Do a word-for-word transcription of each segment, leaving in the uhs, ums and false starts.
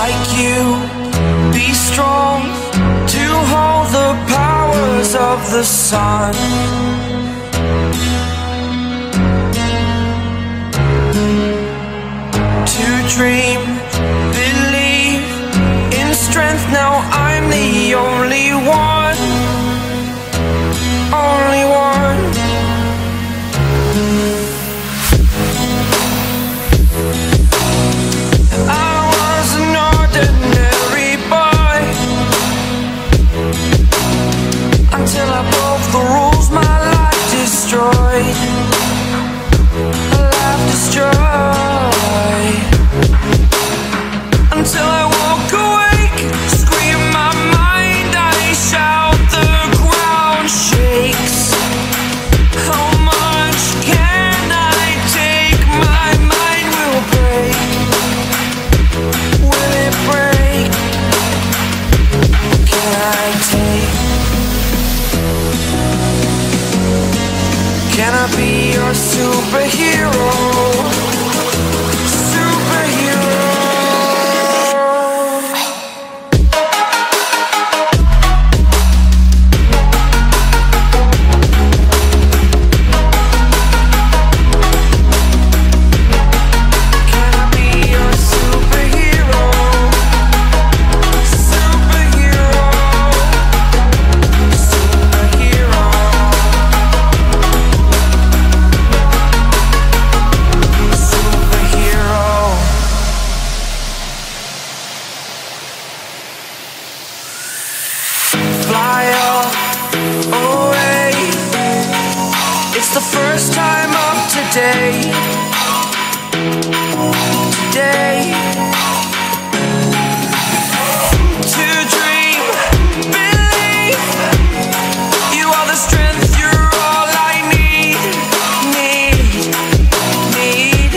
like you, be strong to hold the powers of the sun. To dream, believe in strength. Now I'm the only one, only one. I was an ordinary boy until I broke the rules, my life destroyed, a life destroyed. Until I walk awake, scream my mind, I shout, the ground shakes. How much can I take? My mind will break. Will it break? Can I take? Can I be your superhero? Superhero. It's the first time of today, today. To dream, believe, you are the strength, you're all I need, need, need.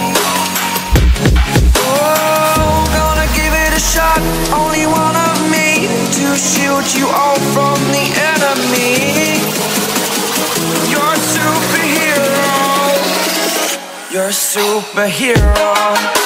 Oh, gonna give it a shot, only one of me, to shield you all from the enemy. You're a superhero. You're a superhero.